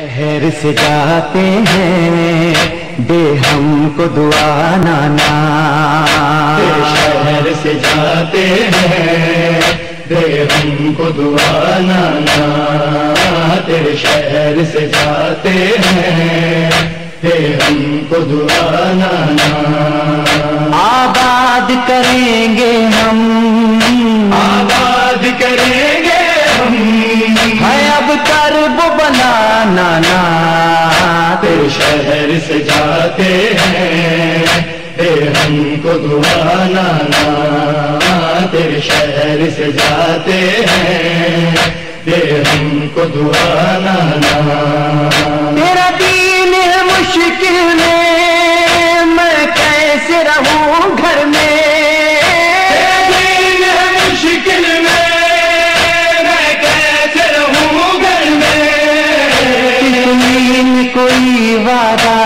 شہر سے جاتے ہیں دے ہم کو دعا نانا، شہر سے جاتے ہیں دے ہم کو دعا نانا، تیرے شہر سے جاتے ہیں دے ہم کو دعا نانا، آباد کریں گے ہم، آباد کریں گے ہم، ہے اب کرب بلا نانا، تیرے شہر سے جاتے ہیں دے ہم کو دعا نانا، تیرے شہر سے جاتے ہیں دے ہم کو دعا نانا، تیرا دین ہے مشکل میں کیسے رہوں گھر میں، دین ہے مشکل میں کیسے رہوں گھر میں، کوئی وعدہ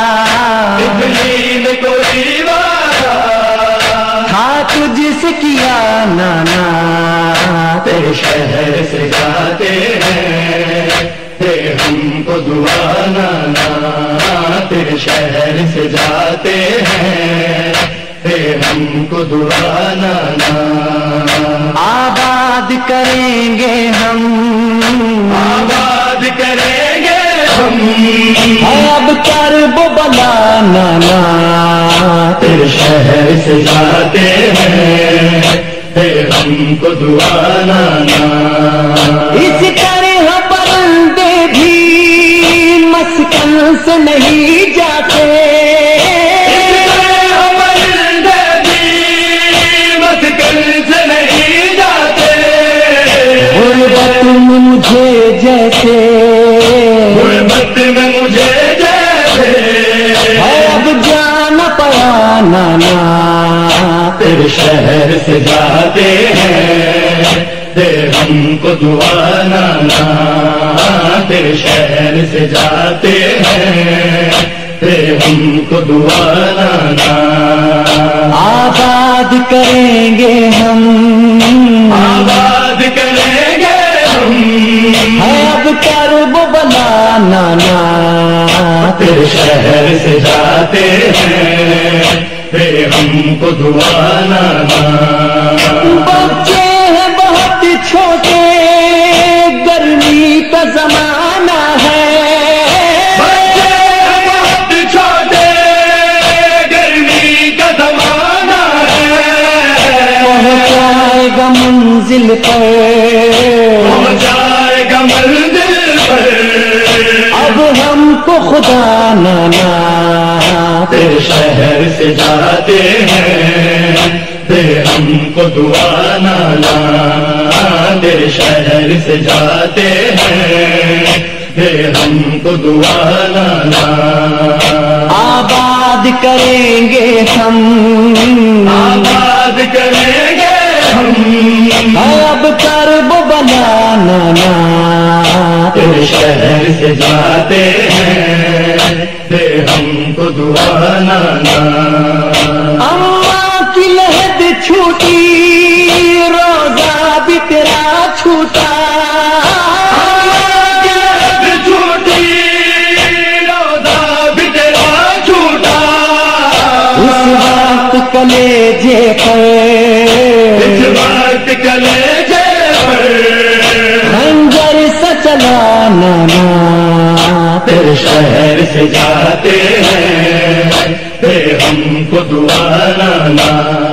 اتنی کوئی وعدہ تھا تجھ سے کیا نانا، تیرے شہر سے جاتے ہیں دے ہم کو دعا نانا، تیرے شہر سے جاتے ہیں دے ہم کو دعا نانا، آباد کریں گے ہم، آباد کریں گے ہم، ہے اب کرب بلا نانا، تیرے شہر سے جاتے ہیں دے ہم کو دعا نانا، اس طرح بندے بھی مسکن سے نہیں جاتے، غربت میں مجھے جیسے، غربت میں مجھے جیسے ہے اب جانا پیا نانا، تیرے شہر سے جاتے ہیں دے ہم کو دعا نانا، تیرے شہر سے جاتے ہیں دے ہم کو دعا نانا، آباد کریں گے ہم، آباد کریں گے ہم، ہے اب کرب بلا نانا، تیرے شہر سے جاتے ہیں دے ہم کو دعا نانا، بچے ہیں بہت چھوٹے گرمی کا زمانہ ہے، بچے بہت چھوٹے گرمی کا زمانہ ہے، پہنچائے گا منزل پر، پہنچائے گا منزل پر، اب ہم کو خدا نانا، تیرے شہر سے جاتے ہیں دے ہم کو دعا نانا، تیرے شہر سے جاتے ہیں دے ہم کو دعا نانا، آباد کریں گے ہم، آباد کریں گے ہم، ہے اب کرب بلا نانا، تیرے شہر سے جاتے ہیں دے ہم کو دعا نانا، اماں کی لہد چھوٹی روزہ بھی تیرا چھوٹا، چھوٹی روزہ بھی تیرا چھوٹا، اس وقت کلیجے اس پر وقت کلیجے پر خنجر سے چلا نانا، تیرے شہر سے جاتے ہیں دے ہم کو دعا نانا،